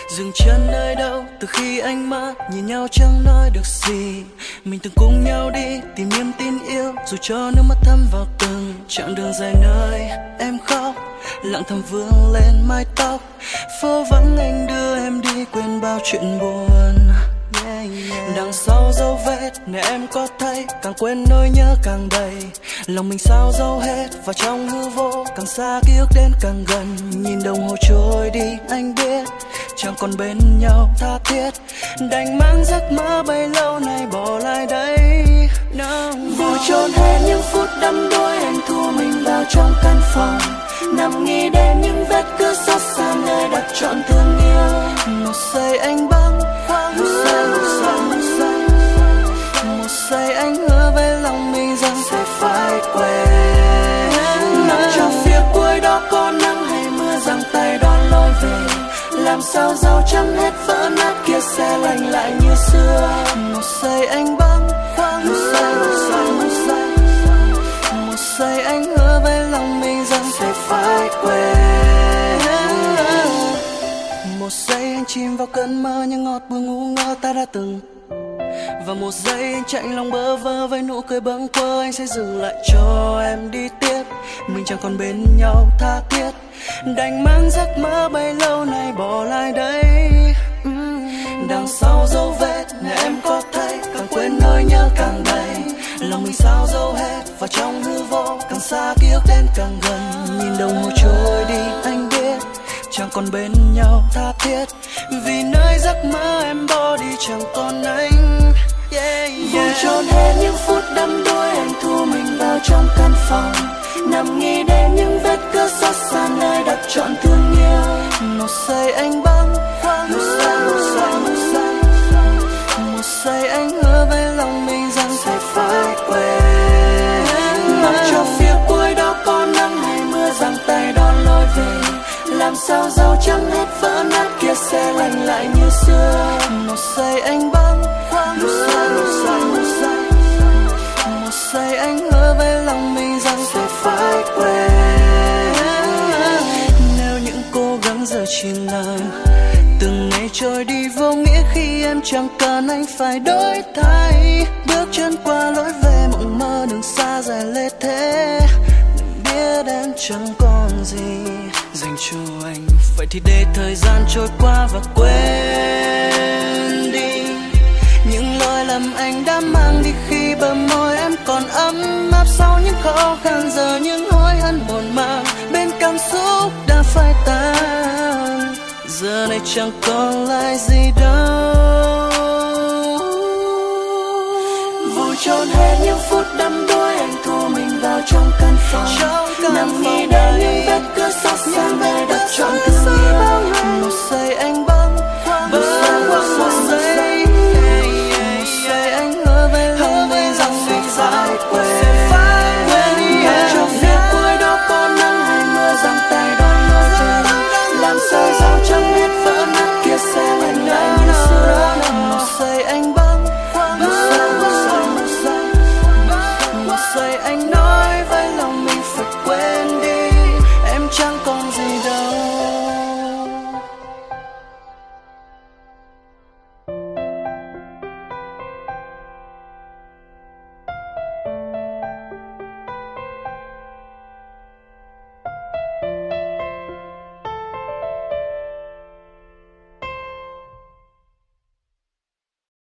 Dừng chân nơi đâu từ khi anh mất, nhìn nhau chẳng nói được gì. Mình từng cùng nhau đi tìm niềm tin yêu, dù cho nước mắt thấm vào từng chặng đường dài nơi em khóc. Lặng thầm vương lên mái tóc, phố vắng anh đưa em đi quên bao chuyện buồn. Đằng sau dấu vết này em có thấy, càng quên nỗi nhớ càng đầy. Lòng mình sao dấu hết vào trong hư vô, càng xa ký ức đến càng gần. Nhìn đồng hồ trôi đi anh biết chẳng còn bên nhau tha thiết, đành mang giấc mơ bấy lâu nay bỏ lại đây. Vùi chôn hết những phút đắm đuối, anh thu mình vào trong căn phòng, nằm nghĩ đến những vết cứ xót xa nơi đặt trọn thương yêu. Một giây anh bâng khuâng, một giây anh hứa với lòng mình rằng sẽ phải quên. Nằm trong phía cuối đó có nắng hay mưa giăng tay đón lối về, làm sao dấu chấm hết vỡ nát kia sẽ lành lại như xưa. Một giây anh bâng khuâng, một giây anh hứa với lòng mình rằng sẽ phải quên. Một giây anh chìm vào cơn mơ những ngọt bùi ngu ngơ ta đã từng. Và một giây anh chạy lòng bơ vơ với nụ cười bâng quơ, anh sẽ dừng lại cho em đi tiếp. Mình chẳng còn bên nhau tha thiết, đành mang giấc mơ bấy lâu nay bỏ lại đây. Đằng sau dấu vết này em có thấy, càng quên nỗi nhớ càng đầy. Lòng mình sao dấu hết vào trong hư vô, càng xa ký ức đến càng gần. Nhìn đồng hồ trôi đi anh biết chẳng còn bên nhau tha thiết, vì nơi giấc mơ em bỏ đi chẳng còn anh. Vùi chôn hết những phút đắm đuối, anh thu mình vào trong căn phòng, nằm nghĩ đến những vết cớ xót xa nơi đặt trọn thương yêu. Một giây anh bâng khuâng, một giây anh hứa với lòng mình rằng sẽ phải quên. Mặc cho phía cuối đó có nắng hay mưa giăng tay đón lối về, làm sao dấu chấm hết vỡ nát kia sẽ lành lại như xưa. Một giây anh bâng khuâng, một giây anh hứa với lòng mình rằng sẽ phải quên. Nếu những cố gắng giờ chỉ là từng ngày trôi đi vô nghĩa, khi em chẳng cần anh phải đổi thay. Bước chân qua lối về mộng mơ đường xa dài lê thế, đừng biết em chẳng còn gì dành cho anh. Vậy thì để thời gian trôi qua và quên đi những lỗi lầm anh đã mang đi, khi bờ môi em còn ấm áp sau những khó khăn. Giờ những hối hận buồn mang bên cảm xúc đã phai tan, giờ này chẳng còn lại gì đâu. Vùi chôn hết những phút đắm đuối, anh thu mình vào trong căn phòng, nằm nghĩ đến những vết cớ xót